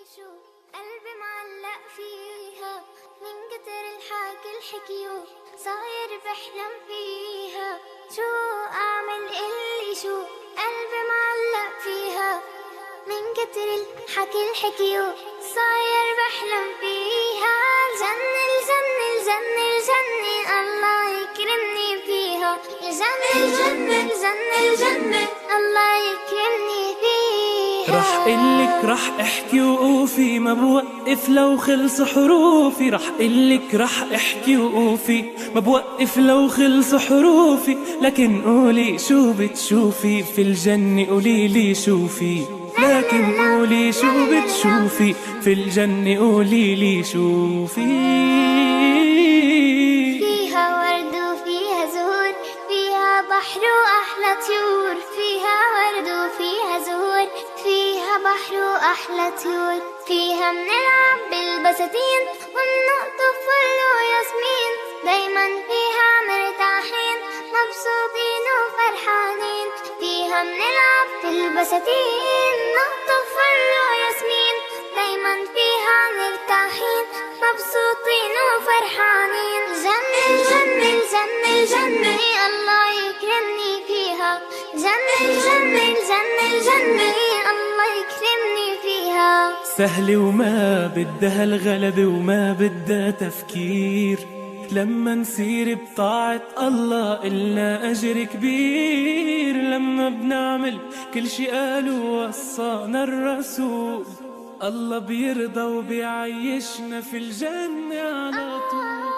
شو قلبي معلق فيها من كتر الحكي الحكيو صاير بحلم فيها. شو أعمل اللي شو قلبي معلق فيها من كتر الحكي الحكيو صاير بحلم فيها. الجنة الجنة الجنة الجنة الله يكرمني فيها. الجنة الجنة الجنة الجنة الله يكرمني فيها. رح قلك رح احكي وقوفي ما بوقف لو خلص حروفي. رح قلك رح احكي وقوفي ما بوقف لو خلص حروفي. لكن قولي شو بتشوفي في الجنة قوليلي شوفي. لكن قولي شو بتشوفي في الجنة قوليلي شوفي. فيها ورد وفيها زهور فيها بحر وأحلى طيور. فيها ورد وفيها زهور فيها بحر وأحلى طيور. فيها منلعب بالبساتين ومنقطف فل وياسمين. دايما فيها مرتاحين مبسوطين وفرحانين. فيها منلعب بالبساتين نقطف فل وياسمين. دايما فيها مرتاحين مبسوطين وفرحانين. الجنة الجنة الجنة الجنة الله يكرمني فيها. الجنة الجنة الجنة الجنة الله يكرمني فيها. سهلة وما بدها الغلبة وما بدها تفكير. لما نسير بطاعة الله إلنا أجر كبير. لما بنعمل كل شي قالوا وصانا الرسول الله بيرضى وبيعيشنا في الجنة على طول.